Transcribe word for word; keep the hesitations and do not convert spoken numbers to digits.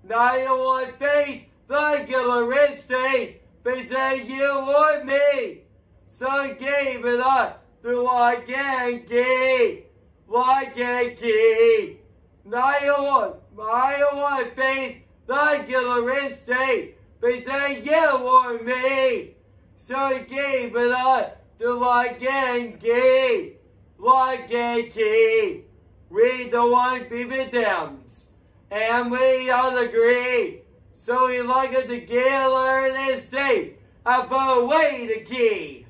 Now you want face regular estate between you or me. So give it up to like Yankee, like Yankee. Now you want, now you want face regular estate between you or me. So give it up to like Yankee, like Yankee. We don't want beaver downs, and we all agree. So we like it to get learn and say, I put away the key.